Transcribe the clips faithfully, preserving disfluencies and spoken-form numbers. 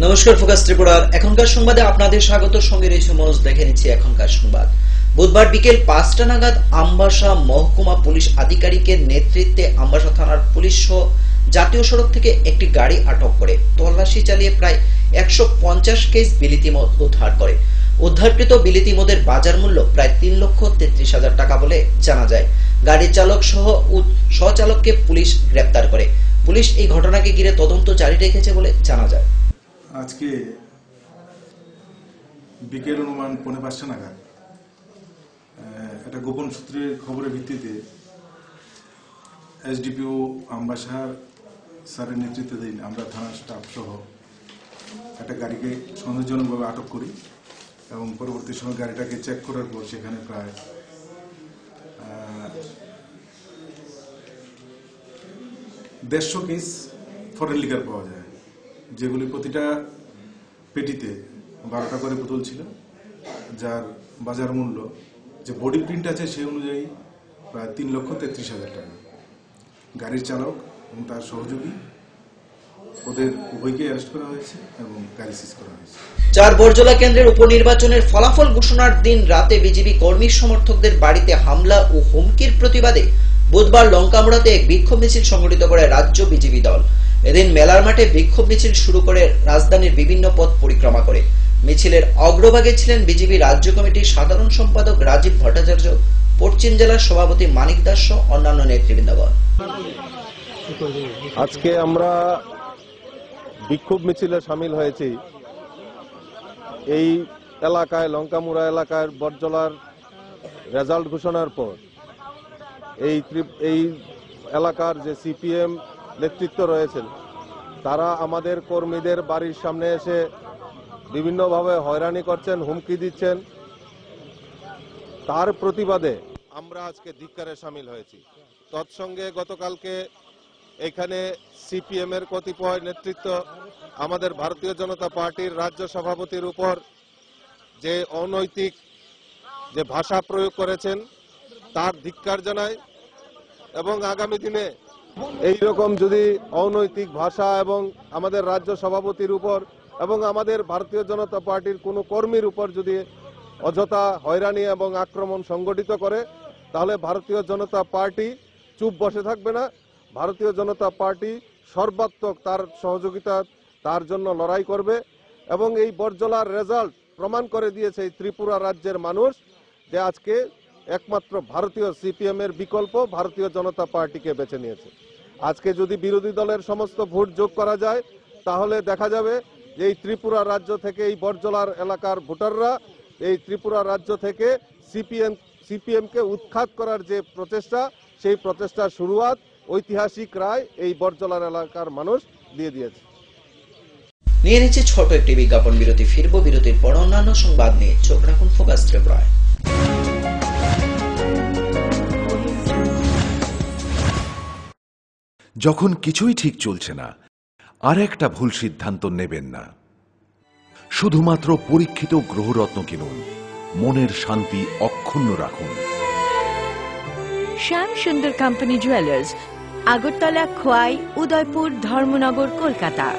নমস্কার, ফোকাস ত্রিপুরার এখনকার সংবাদে আপনাদের স্বাগত। সঙ্গে রয়েছে মনোজ। দেখে নিচ্ছি এখনকার সংবাদ। বুধবার বিকেল পাঁচটা নাগাদ আমবাসা মহকুমা পুলিশ আধিকারিকের নেতৃত্বে আমবাসা থানার পুলিশ সহ জাতীয় সড়ক থেকে একটি গাড়ি আটক করে তল্লাশি চালিয়ে প্রায় একশো পঞ্চাশ কেস বিলিতি মদ উদ্ধার করে। উদ্ধারকৃত বিলিতি মদের বাজার মূল্য প্রায় তিন লক্ষ তেত্রিশ হাজার টাকা বলে জানা যায়। গাড়ির চালক সহ সহচালককে পুলিশ গ্রেপ্তার করে। পুলিশ এই ঘটনাকে ঘিরে তদন্ত জারি রেখেছে বলে জানা যায়। আজকে বিকেল অনুমান পৌনে পাঁচটা নাগাদ একটা গোপন সূত্রের খবরের ভিত্তিতে এসডিপিও আমবাসার স্যারের নেতৃত্বাধীন আমরা থানার স্টাফ সহ একটা গাড়িকে সন্দেহজনকভাবে আটক করি এবং পরবর্তী সময় গাড়িটাকে চেক করার পর সেখানে প্রায় দেড়শো কেস ফরেন লিকার পাওয়া যায়, যেগুলি প্রতিটা পেটিতে বারোটা করে বোতল ছিল, যার বাজার মূল্য যে বডি প্রিন্ট আছে সেই অনুযায়ী প্রায় তিন লক্ষ তেত্রিশ হাজার টাকা। গাড়ির চালক এবং তার সহযোগী ওদের উভয়কে অ্যারেস্ট করা হয়েছে এবং গাড়ি সিজ করা হয়েছে। চার বরজলা কেন্দ্রের উপনির্বাচনের ফলাফল ঘোষণার দিন রাতে বিজেপি কর্মী সমর্থকদের বাড়িতে হামলা ও হুমকির প্রতিবাদে বুধবার লঙ্কামুড়াতে এক বিক্ষোভ মিছিল সংগঠিত করে রাজ্য বিজেপি দল। এদিন মেলার মাঠে বিক্ষোভ মিছিল শুরু করে রাজধানীর বিভিন্ন পথ পরিক্রমা করে। মিছিলের অগ্রভাগে ছিলেন বিজেপি রাজ্য কমিটির সাধারণ সম্পাদক রাজীব ভট্টাচার্য, পশ্চিম জেলার সভাপতি মানিক দাস সহ অন্যান্য নেতৃবৃন্দগণ। আজকে আমরা বিক্ষোভ মিছিলে সামিল হয়েছি। এই এলাকায় লঙ্কামুড়া এলাকার বরজলার রেজাল্ট ঘোষণার পর এই এই এলাকার যে সিপিএম নেতৃত্ব রয়েছেন তারা আমাদের কর্মীদের বাড়ির সামনে এসে বিভিন্নভাবে হয়রানি করছেন, হুমকি দিচ্ছেন। তার প্রতিবাদে আমরা আজকে ধিক্কারে সামিল হয়েছি। তৎসঙ্গে গতকালকে এখানে সিপিএম এর কতিপয় নেতৃত্ব আমাদের ভারতীয় জনতা পার্টির রাজ্য সভাপতির উপর যে অনৈতিক যে ভাষা প্রয়োগ করেছেন তার ধিক্কার জানায় এবং আগামী দিনে এই রকম যদি অনৈতিক ভাষা এবং আমাদের রাজ্য সভাপতির উপর এবং আমাদের ভারতীয় জনতা পার্টির কোনো কর্মীর উপর যদি অযথা হয়রানি এবং আক্রমণ সংগঠিত করে তাহলে ভারতীয় জনতা পার্টি চুপ বসে থাকবে না। ভারতীয় জনতা পার্টি সর্বাত্মক তার সহযোগিতা তার জন্য লড়াই করবে এবং এই বরজলার রেজাল্ট প্রমাণ করে দিয়েছে এই ত্রিপুরা রাজ্যের মানুষ যে আজকে একমাত্র ভারতীয় সিপিএম এর বিকল্প ভারতীয় জনতা পার্টিকে বেছে নিয়েছে। আজকে যদি বিরোধী দলের সমস্ত ভোট যোগ করা যায় তাহলে দেখা যাবে যে এই ত্রিপুরা রাজ্য থেকে এই বরজলার এলাকার ভোটাররা এই ত্রিপুরা রাজ্য থেকে সিপিএম সিপিএম কে উৎখাত করার যে প্রচেষ্টা সেই প্রচেষ্টার শুরুয়াত ঐতিহাসিক রায় এই বরজলার এলাকার মানুষ দিয়ে দিয়েছে। নিয়ে নিচ্ছে ছোট একটি বিজ্ঞাপন বিরতি। ফিরবো বিরতির পর অন্যান্য সংবাদ নিয়ে। চোখ রাখুন ফোকাস ত্রিপুরায়। যখন কিছুই ঠিক চলছে না, আর একটা ভুল সিদ্ধান্ত নেবেন না। শুধুমাত্র পরীক্ষিত গ্রহরত্ন কিনুন, মনের শান্তি অক্ষুণ্ণ রাখুন। Shyam Sundar company jewellers, Agartala, Khowai, Udaipur, Dharmanagar, Kolkata.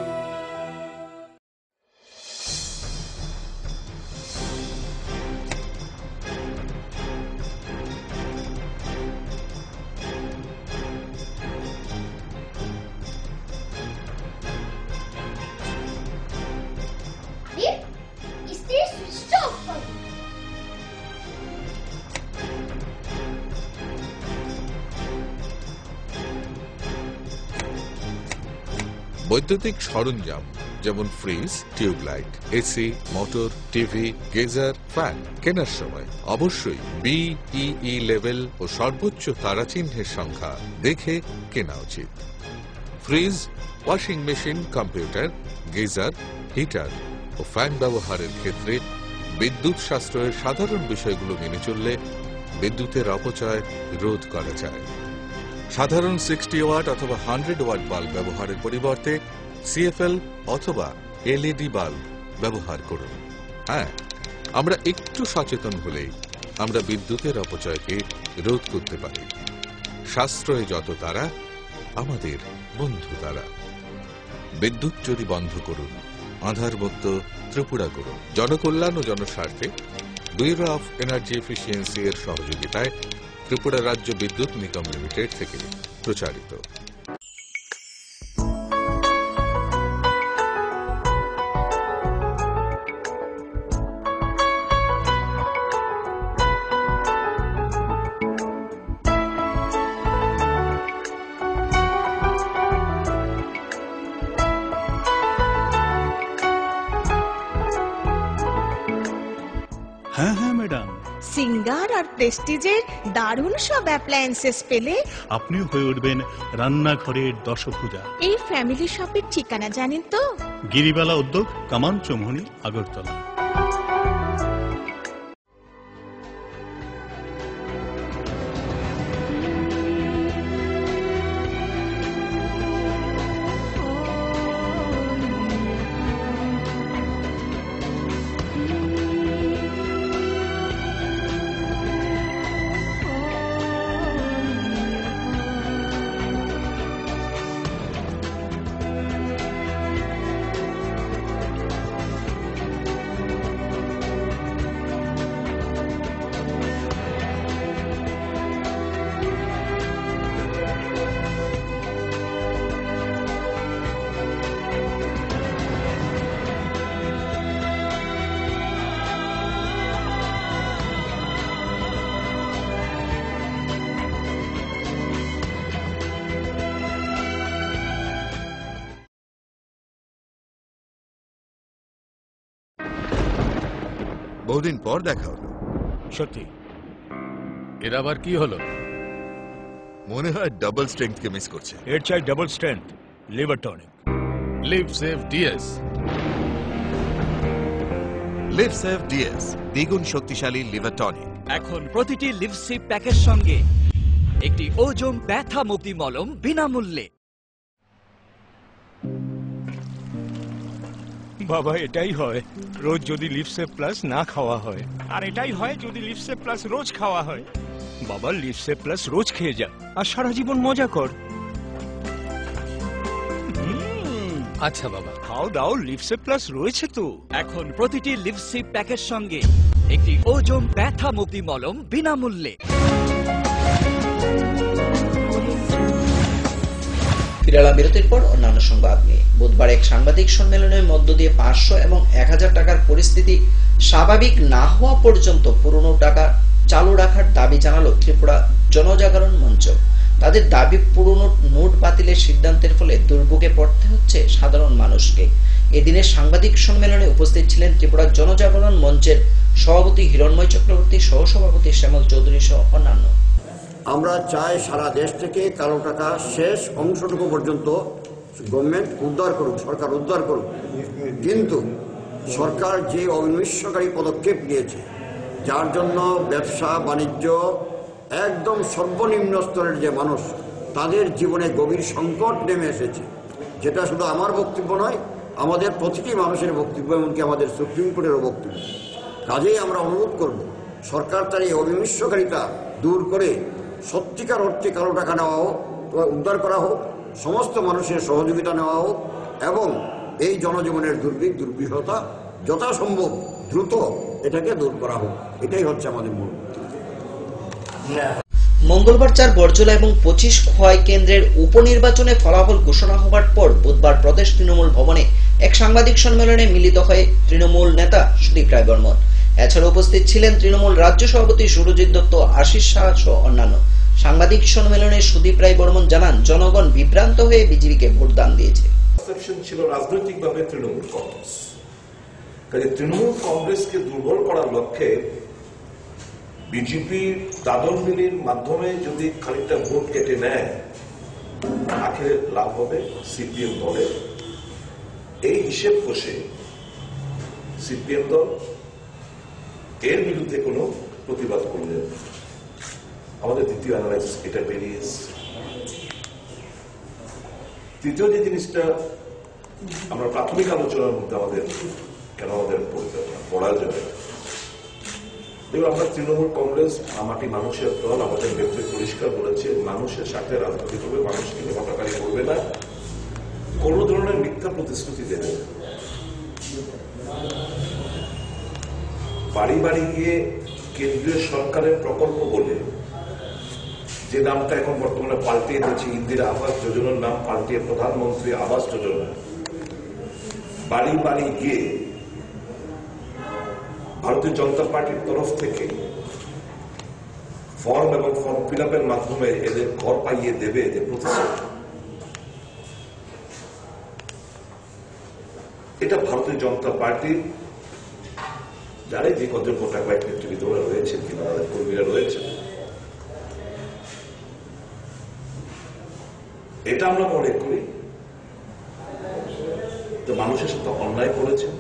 বৈদ্যুতিক সরঞ্জাম যেমন fridge, tubelight, AC, motor, TV, geyser, fan কেনার সময় অবশ্যই বিইই লেভেল ও সর্বোচ্চ তারাচিহ্নের সংখ্যা দেখে কেনা উচিত। Fridge, washing machine, computer, geyser, heater ও ফ্যান ব্যবহারের ক্ষেত্রে বিদ্যুৎ সাশ্রয়ের সাধারণ বিষয়গুলো মেনে চললে বিদ্যুতের অপচয় রোধ করা যায়। সাধারণ সিক্সটি ওয়াট অথবা হান্ড্রেড ওয়াট বাল্ব ব্যবহারের পরিবর্তে সিএফএল অথবা এলইডি বাল্ব ব্যবহার করুন। হ্যাঁ, আমরা একটু সচেতন হলেই আমরা বিদ্যুতের অপচয়কে রোধ করতে পারি। সাশ্রয় যত তারা, আমাদের বন্ধু তারা। বিদ্যুৎ চুরি বন্ধ করুন, আধারমুক্ত ত্রিপুরা করুন। জনকল্যাণ ও জনস্বার্থে ব্যুরো অফ এনার্জি এফিসিয়েন্সি এর সহযোগিতায় ত্রিপুরা রাজ্য বিদ্যুৎ নিগম লিমিটেড থেকে প্রচারিত। হ্যাঁ হ্যাঁ ম্যাডাম, সিঙ্গার আর প্রেস্টিজের দারুণ সব অ্যাপ্লায়েন্সেস পেলে আপনিও হয়ে উঠবেন রান্নাঘরের দশভুজা। এই ফ্যামিলি শপের ঠিকানা জানেন তো? গিরিবালা উদ্যোগ, কামান চৌমুহনী, আগরতলা। বহুদিন পর দেখা হলো। সত্যি, এর আবার কি হলো? মনে হয় ডাবল স্ট্রেংথকে মিস করছে। এর চাই double strength liver tonic. Liv Save DS. Liv Save DS দ্বিগুণ শক্তিশালী লিভার টনিক। এখন প্রতিটি লিভসিপ প্যাকের সঙ্গে একটি ওজম ব্যথা মুক্তি মলম বিনামূল্যে। বাবা, এটাই হয় রোজ যদি লিভসেভ প্লাস না খাওয়া হয়, আর এটাই হয় যদি লিভসেভ প্লাস রোজ খাওয়া হয়। বাবা, লিভসেভ প্লাস রোজ খেয়ে যা আর সারা জীবন মজা কর। আচ্ছা বাবা, খাও দাও, লিভসেভ প্লাস রয়েছে তো। এখন প্রতিটি লিভসিপ প্যাকের সঙ্গে একটি ওজম ব্যথা মুক্তি মলম বিনামূল্যে। বিরলা বিরতির পর অন্যান্য সংবাদ নিয়ে বুধবার এক সাংবাদিক সম্মেলনের মধ্য দিয়ে পাঁচশো এবং এক হাজার টাকার পরিস্থিতি স্বাভাবিক না হওয়া পর্যন্ত পুরনো টাকা চালু রাখার দাবি জানালো ত্রিপুরা জনজাগরণ মঞ্চ। তাদের দাবি, পুরনো নোট বাতিলের সিদ্ধান্তের ফলে দুর্ভোগে পড়তে হচ্ছে সাধারণ মানুষকে। এদিনের সাংবাদিক সম্মেলনে উপস্থিত ছিলেন ত্রিপুরা জনজাগরণ মঞ্চের সভাপতি হিরণময় চক্রবর্তী, সহসভাপতি শ্যামল চৌধুরী সহ অন্যান্য। আমরা চাই সারা দেশ থেকে কালো টাকা শেষ অংশটুকু পর্যন্ত গভর্নমেন্ট উদ্ধার করুক, সরকার উদ্ধার করুক। কিন্তু সরকার যে অবিনশ্বরকারী পদক্ষেপ নিয়েছে, যার জন্য ব্যবসা বাণিজ্য একদম সর্বনিম্ন স্তরের যে মানুষ, তাদের জীবনে গভীর সংকট নেমে এসেছে, যেটা শুধু আমার বক্তব্য নয়, আমাদের প্রতিটি মানুষের বক্তব্য, এমনকি আমাদের সুপ্রিম কোর্টেরও বক্তব্য। কাজেই আমরা অনুরোধ করব সরকার তার এই অবিনশ্বরকারিতা দূর করে সত্যিকার অর্থে কালো টাকা নেওয়া হোক, উদ্ধার করা হোক, সমস্ত মানুষের সহযোগিতা নেওয়া হোক এবং এই জনজীবনের দুর্ভিক্ষ দুর্বিষহতা যথাসম্ভব দ্রুত এটাকে দূর করা হোক। এটাই হচ্ছে আমাদের মূল। মঙ্গলবার চার বরজলা এবং পঁচিশ খোয়াই কেন্দ্রের উপনির্বাচনে ফলাফল ঘোষণা হওয়ার পর বুধবার প্রদেশ তৃণমূল ভবনে এক সাংবাদিক সম্মেলনে মিলিত হয়ে তৃণমূল নেতা সুদীপ রায় বর্মন। এছাড়া উপস্থিত ছিলেন তৃণমূল রাজ্য সভাপতি সুরজিৎ দত্ত, আশিস শাহ সহ অন্যান্য। সাংবাদিক সম্মেলনে সুদীপ রায় বর্মন জানান, জনগণ বিভ্রান্ত হয়ে বিজেপিকে ভোটদান দিয়েছে। ছিল রাজনৈতিকভাবে তৃণমূল কংগ্রেস, কাজে তৃণমূল কংগ্রেসকে দুর্বল করার লক্ষ্যে বিজেপির দাদন মিলির মাধ্যমে যদি খানিকটা ভোট কেটে নেয়, আখেরে লাভ হবে সিপিএম দলের। এই হিসেব কষে সিপিএম দল এর বিরুদ্ধে কোনো প্রতিবাদ করলে আমাদের দ্বিতীয় অ্যানালাইসিস এটা বেরিয়ে এসছে। তৃতীয় যে জিনিসটা আমরা প্রাথমিক আলোচনার মধ্যে আমাদের কেন আমাদের পড়া যাবে, দেখুন, আমরা তৃণমূল কংগ্রেস আমাটি মানুষের দল, আমাদের নেত্রী পরিষ্কার বলেছে মানুষের সাথে রাজনীতি করবে, মানুষকে হতাকারী করবে না, কোন ধরনের মিথ্যা প্রতিশ্রুতি দেবে না। বাড়ি বাড়ি গিয়ে কেন্দ্রীয় সরকারের প্রকল্প বলে যে নামটা এখন বর্তমানে পাল্টিয়ে দিচ্ছে, ইন্দিরা আবাস যোজনার নাম পাল্টিয়ে প্রধানমন্ত্রী আবাস যোজনা, বাড়ি বাড়ি গিয়ে ভারতীয় জনতা পার্টির তরফ থেকে ফর্ম এবং ফর্ম ফিল আপের মাধ্যমে এদের ঘর পাইয়ে দেবে এদের প্রতিশ্রুতি। এটা ভারতীয় জনতা পার্টির যারা যে কজন গোটা কয়েক নেতৃবৃন্দরা রয়েছেন কিংবা তাদের কর্মীরা রয়েছেন, এটা আমরা মনে করি তো মানুষের সাথে অন্যায় করেছেন।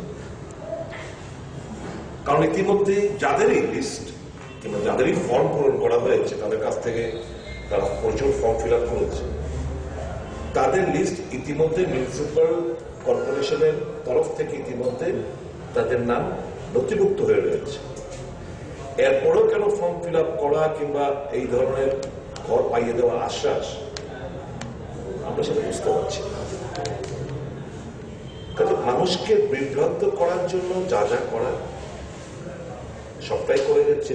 কারণ ইতিমধ্যে যাদেরই লিস্ট কিংবা যাদেরই ফর্ম পূরণ করা হয়েছে তাদের কাছ থেকে তারা প্রচুর ফর্ম ফিল আপ করেছে, তাদের লিস্ট ইতিমধ্যে মিউনিসিপাল কর্পোরেশনের তরফ থেকে ইতিমধ্যে তাদের নাম নথিভুক্ত হয়ে রয়েছে। এরপরেও কেন ফর্ম ফিল আপ করা কিংবা এই ধরনের ঘর পাইয়ে দেওয়ার আশ্বাস, আমরা সেটা বুঝতে পারছি না। কাজে মানুষকে বিভ্রান্ত করার জন্য যা যা করা সবটাই করে যাচ্ছে।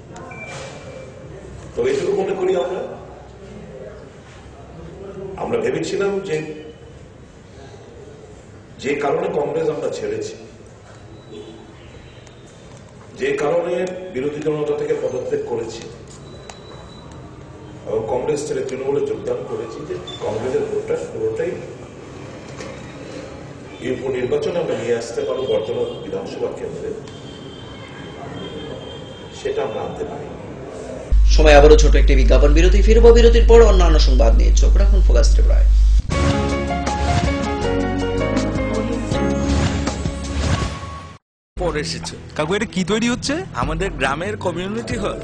তো এইটুকু মনে করি আমরা আমরা ভেবেছিলাম যে যে কারণে কংগ্রেস আমরা ছেড়েছি, যে কারণে বিরোধী জনতা থেকে পদত্যাগ করেছি এবং কংগ্রেস ছেড়ে তৃণমূলে যোগদান করেছি, যে কংগ্রেসের ভোটটা পুরোটাই এই উপনির্বাচনে আমরা নিয়ে আসতে পারবো বর্তমান বিধানসভা কেন্দ্রে, সেটা আমরা আনতে পারি। সময় আবারও ছোট একটি বিজ্ঞাপন বিরতি, ফিরবো বিরতির পর অন্যান্য সংবাদ নিয়ে। চোখ রাখুন ফোকাস ত্রিপুরায়। পরে এসেছে কাকু, এটা কি তৈরি হচ্ছে? আমাদের গ্রামের কমিউনিটি হল।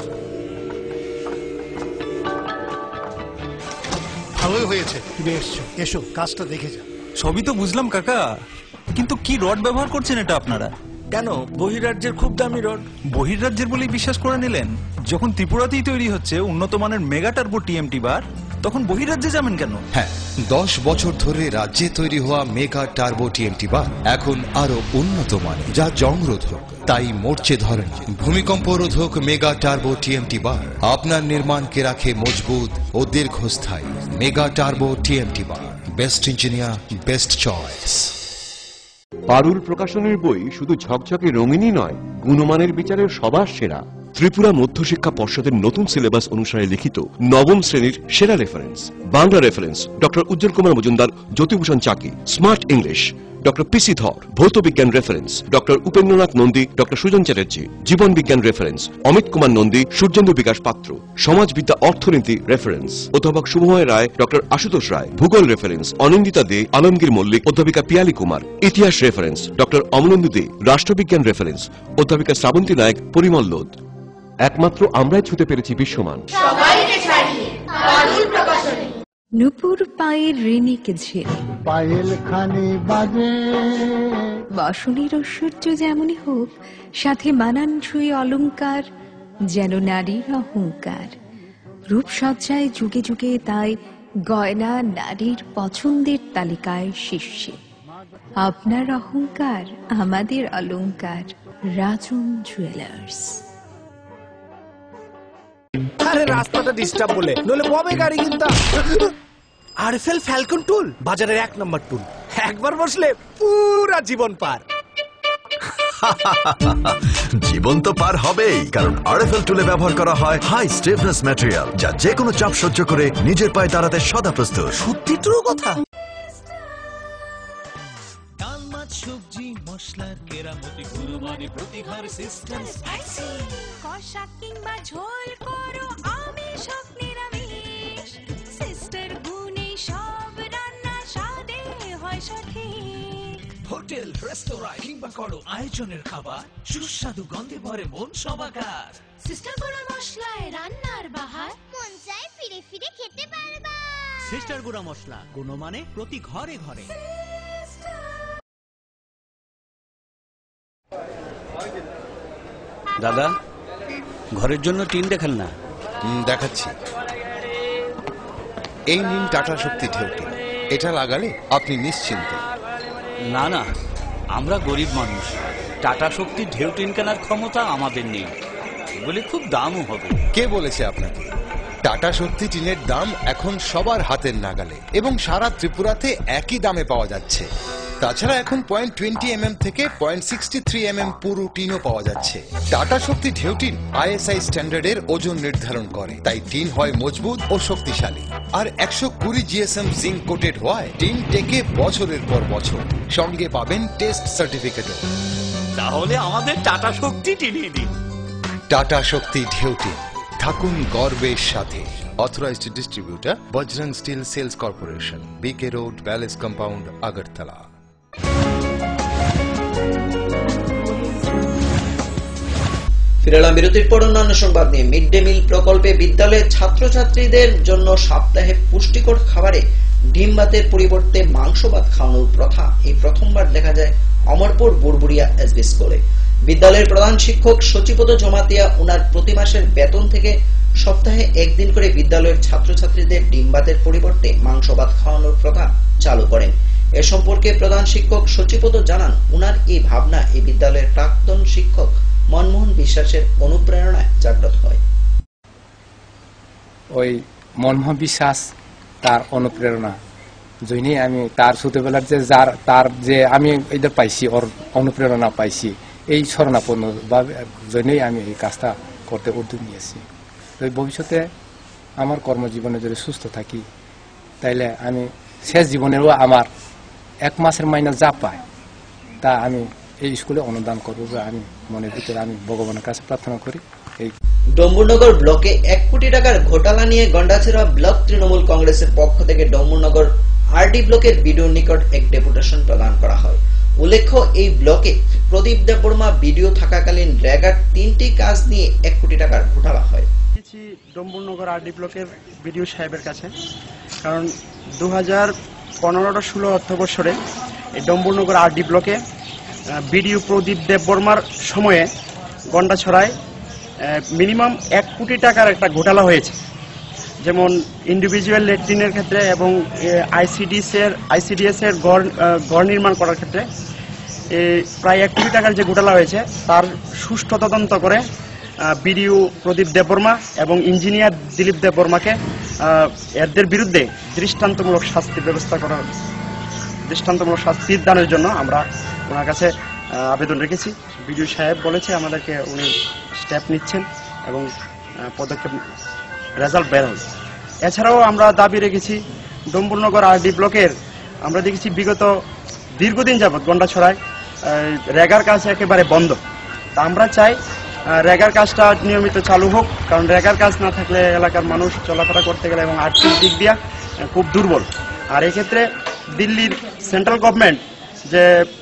ভালোই হয়েছে তুমি এসছো, এসো কাজটা দেখে যা। সবই তো বুঝলাম কাকা, কিন্তু কি রড ব্যবহার করছেন এটা আপনারা? কেন, বহিরাজ্যের খুব দামি রড। বহিরাজ্যের বলেই বিশ্বাস করে নিলেন? যখন ত্রিপুরাতেই তৈরি হচ্ছে উন্নত মানের মেগা টার্বো টিএমটি বার, তখন বহিরাজ্যে যাবেন কেন? হ্যাঁ, দশ বছর ধরে রাজ্যে তৈরি হওয়া মেগা টার্বো টিএমটি বার এখন আরো উন্নত মানের, যা জংরোধক, তাই মরচে ধরে না। ভূমিকম্প রোধক মেগা টার্বো টিএমটি বার আপনার নির্মাণকে রাখে মজবুত ও দীর্ঘস্থায়ী। Mega turbo TMT bar, best engineer, best choice. Parul প্রকাশনের বই শুধু ঝকঝকে রঙিনই নয়, গুণমানের বিচারের সবার সেরা। ত্রিপুরা মধ্যশিক্ষা পর্ষদের নতুন সিলেবাস অনুসারে লিখিত নবম শ্রেণীর সেরা reference. Bangla reference doctor Ujjwal Kumar Majumdar, Jyotibhushan Chaki. Smart English doctor PC Dhar. ভৌত বিজ্ঞান reference doctor Upendranath Nandi, doctor Sujan Chatterjee. জীবন বিজ্ঞান রেফারেন্স অমিত কুমার নন্দী, সূর্যেন্দু বিকাশ পাত্র। সমাজবিদ্যা অর্থনীতি রেফারেন্স অধ্যাপক শুভময় রায়, ডক্টর আশুতোষ রায়। ভূগোল রেফারেন্স অনিন্দিতা দে, আলমগীর মল্লিক, অধ্যাপিকা পিয়ালি কুমার। ইতিহাস রেফারেন্স ডক্টর অমলেন্দু দে। রাষ্ট্রবিজ্ঞান রেফারেন্স অধ্যাপিকা শ্রাবন্তী নায়ক, পরিমল লোধ। একমাত্র আমরাই ছুতে পেরেছি বিশ্বমান। নুপুর পায়ের ঋণিকে ঝিল, পায়েল খানি বাজে। বাসনের ঐশ্বর্য যেমনই হোক, সাথে মানানসই অলংকার, যেন নারীর অহংকার। রূপসজ্জায় যুগে যুগে তাই গয়না নারীর পছন্দের তালিকায় শীর্ষে। আপনার অহংকার আমাদের অলংকার। রাজন জুয়েলার্স। আরে রাস্তাটা ডিস্টার্ব বলে, নলে ববে গাড়ি কিনতাম। আরএফএল ফ্যালকন টুল বাজারের এক নম্বর টুল, একবার বসলে পুরা জীবন পার। জীবন তো পার হবেই, কারণ আরএফএল টুলে ব্যবহার করা হয় হাই স্টিফনেস ম্যাটেরিয়াল, যা যে কোনো চাপ সহ্য করে নিজের পায়ে দাঁড়াতে সদা প্রস্তুত। সত্যি ট্রু কথা। ডাল মাছ সবজি মশলার কেরামতি, গুণমানে প্রতি ঘর সিস্টেম স্পাইসি। কষা কিংবা ঝোল করো আমিষ হোক নিরামিষ, সিস্টার গুণে সব রান্না স্বাদে হয় সঠিক। হোটেল রেস্তোরাঁ কিংবা করো আয়োজনের খাবার, সুস্বাদু গন্ধে ভরে মন সবাকার। সিস্টার গুঁড়া মশলায় রান্নার বাহার, মন চায় ফিরে ফিরে খেতে পারবা। সিস্টার গুঁড়া মশলা, গুণমানে প্রতি ঘরে ঘরে। দাদা, ঘরের জন্য টিন দেখান না। দেখাচ্ছি। এই নিন টাটা শক্তি ঢেউটি, এটা লাগালে আপনি নিশ্চিন্ত। না না, আমরা গরিব মানুষ, টাটা শক্তি ঢেউ টিন কেনার ক্ষমতা আমাদের নেই, এগুলি খুব দামও হবে। কে বলেছে আপনাকে? টাটা শক্তি টিনের দাম এখন সবার হাতের নাগালে এবং সারা ত্রিপুরাতে একই দামে পাওয়া যাচ্ছে। তাছাড়া এখন পয়েন্ট টোয়েন্টি এম এম থেকে point sixty three M M পুরো টিনও পাওয়া যাচ্ছে। টাটা শক্তি ঢেউ টিন আই এস আই স্ট্যান্ডার্ডের ওজন নির্ধারণ করে, তাই টিন হয় মজবুত ও শক্তিশালী। আর একশো কুড়ি G S M zinc coated হওয়ায় টিন টেকে বছরের পর বছর। সঙ্গে পাবেন টেস্ট সার্টিফিকেটও। তাহলে আমাদের টাটা শক্তি টিনিয়ে দিন। টাটা শক্তি ঢেউ টিন, থাকুন গর্বের সাথে। Authorised distributor Bajrang steel sales corporation, B K road, palace compound, Agartala. ফিরে এলাম বিরতির পর অন্যান্য সংবাদ নিয়ে। মিড ডে মিল প্রকল্পে বিদ্যালয়ের ছাত্রছাত্রীদের জন্য সপ্তাহে পুষ্টিকর খাবারে ডিম ভাতের পরিবর্তে মাংস ভাত খাওয়ানোর প্রথা এই প্রথমবার দেখা যায় অমরপুর বুড়বুড়িয়া এস বি স্কুলে। বিদ্যালয়ের প্রধান শিক্ষক সচিপদ জমাতিয়া উনার প্রতি মাসের বেতন থেকে সপ্তাহে একদিন করে বিদ্যালয়ের ছাত্রছাত্রীদের ডিম ভাতের পরিবর্তে মাংস ভাত খাওয়ানোর প্রথা চালু করেন। এ সম্পর্কে প্রধান শিক্ষক সচিপদ জানান, উনার এই ভাবনা এই বিদ্যালয়ের প্রাক্তন শিক্ষক মনমোহন বিশ্বাসের অনুপ্রেরণায় জাগ্রত হয়। ওই মনমোহন বিশ্বাস তার অনুপ্রেরণা জন্যই আমি তার ছোটবেলার যে যার তার যে আমি এদের পাইছি, ওর অনুপ্রেরণা পাইছি, এই শরণাপন্ন জন্যই আমি এই কাজটা করতে উদ্যোগ নিয়েছি। ওই ভবিষ্যতে আমার কর্মজীবনে যদি সুস্থ থাকি তাইলে আমি শেষ জীবনেও আমার এক মাসের মাইনে যা পাই তা আমি এই স্কুলে অনুদান করবো বলে আমি মনের ভিতরে আমি ভগবানের কাছে প্রার্থনা করি। এই ডম্বুরনগর ব্লকে এক কোটি টাকার ঘোটালা নিয়ে গন্ডাছড়া ব্লক তৃণমূল কংগ্রেসের পক্ষ থেকে ডম্বুরনগর আরডি ব্লকের বিডিও নিকট এক ডেপুটেশন প্রদান করা হয়। উল্লেখ্য, এই ব্লকে প্রদীপ দেববর্মা বিডিও থাকাকালীন রেগার তিনটি কাজ নিয়ে এক কোটি টাকার ঘোটালা হয়। ডম্বুরনগর আরডি ব্লকের বিডিও সাহেবের কাছে, কারণ দু হাজার পনেরো ষোলো অর্থ বৎসরে এই ডম্বুরনগর আরডি ব্লকে বিডিও প্রদীপ দেববর্মার সময়ে গন্ডাছড়ায় মিনিমাম এক কোটি টাকার একটা ঘোটালা হয়েছে। যেমন ইন্ডিভিজুয়াল ল্যাট্রিনের ক্ষেত্রে এবং আইসিডিএস এর আইসিডিএস এর ঘর ঘর নির্মাণ করার ক্ষেত্রে প্রায় এক কোটি টাকার যে ঘোটালা হয়েছে তার সুষ্ঠু তদন্ত করে বিডিও প্রদীপ দেববর্মা এবং ইঞ্জিনিয়ার দিলীপ দেববর্মাকে এদের বিরুদ্ধে দৃষ্টান্তমূলক শাস্তি ব্যবস্থা করার দৃষ্টান্তমূলক শাস্তি দানের জন্য আমরা ওনার কাছে আবেদন রেখেছি। বিডিও সাহেব বলেছে আমাদেরকে উনি স্টেপ নিচ্ছেন এবং পদক্ষেপ রেজাল্ট বের হবে। এছাড়াও আমরা দাবি রেখেছি ডম্বুরনগর আরডি ব্লকের আমরা দেখেছি বিগত দীর্ঘদিন যাবৎ গন্ডাছড়ায় রেগার কাজ একেবারে বন্ধ। তা আমরা চাই রেগার কাজটা নিয়মিত চালু হোক, কারণ রেগার কাজ না থাকলে এলাকার মানুষ চলাফেরা করতে গেলে এবং আর্থিক দিক দিয়ে খুব দুর্বল। আর এক্ষেত্রে দিল্লির সেন্ট্রাল গভর্নমেন্ট যে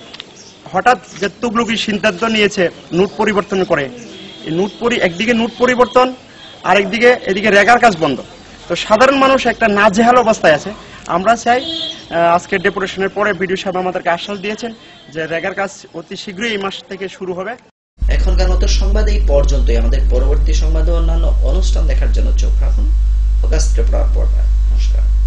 হঠাৎ যে তুগলকি সিদ্ধান্ত নিয়েছে নোট পরিবর্তন করে, এই নোট পরি একদিকে নোট পরিবর্তন আরেকদিকে এদিকে রেগার কাজ বন্ধ, তো সাধারণ মানুষ একটা নাজেহাল অবস্থায় আছে। আমরা চাই আজকের ডেপুটেশনের পরে বিডিও সাহেব আমাদেরকে আশ্বাস দিয়েছেন যে রেগার কাজ অতি শীঘ্রই এই মাস থেকে শুরু হবে। এখনকার মতো সংবাদ এই পর্যন্তই। আমাদের পরবর্তী সংবাদ ও অন্যান্য অনুষ্ঠান দেখার জন্য চোখ রাখুন ফোকাস ত্রিপুরার পর্দায়। নমস্কার।